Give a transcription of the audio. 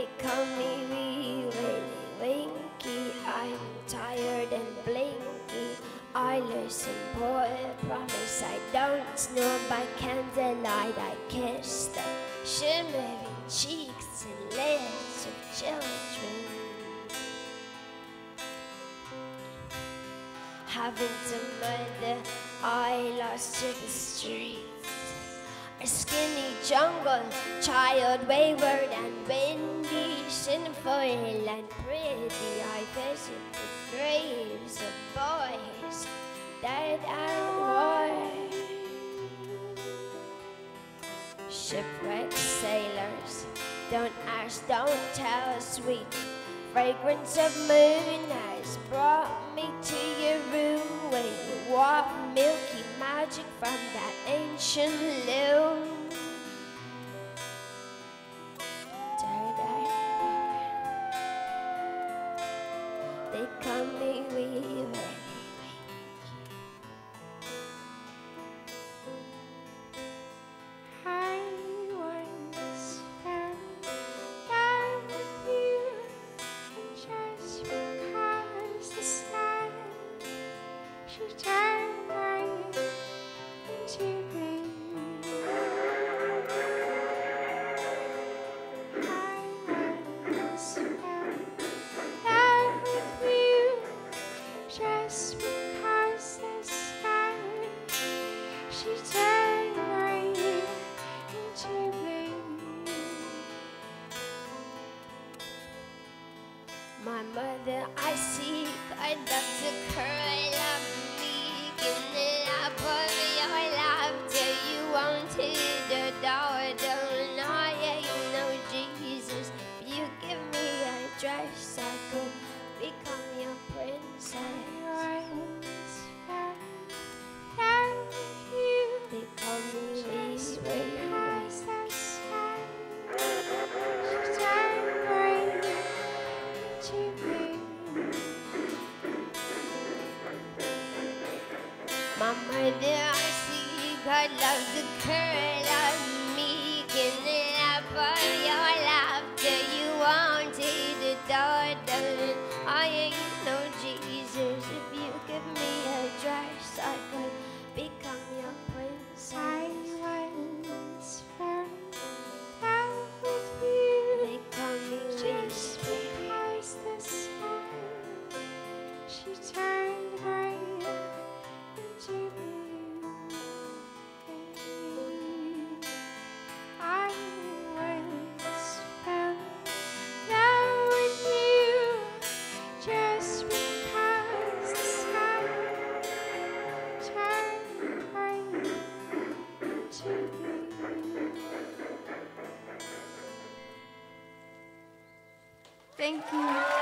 They call me wee Winnie Winky. I'm tired and blinky. Eyeless and boy, promise I don't snore by candlelight. I kiss the shimmering cheeks and lips of children. Haven't a mother, I lost to the streets. A skinny jungle child, wayward and windy, sinful and pretty. I visit the graves of boys dead at war. Shipwrecked sailors, don't ask, don't tell, sweet fragrance of moon has brought me to your room where you walk milky magic from that ancient loom. They call me wee Winnie. I once fell down with you just because the sky she turned right into green. I once fell down with you just because the sky she turned right into green. My mother, I seek, I'd love to curl up me, give it up of your laughter. You wanted the door, don't I ain't no Jesus. If you give me a dress, I could become your princess. I once fell down with you They call me just wee Winnie. because the sky she turned right into green. My mother, I seek, I'd love to curl up me, give it up of your laughter. You wanted the door, don't I ain't no Jesus. If you give me a dress, I could become your princess. I once fell down with you They call me just wee because the sky she turned right into blue. I once fell down with you just because the sky turned right into blue. Thank you.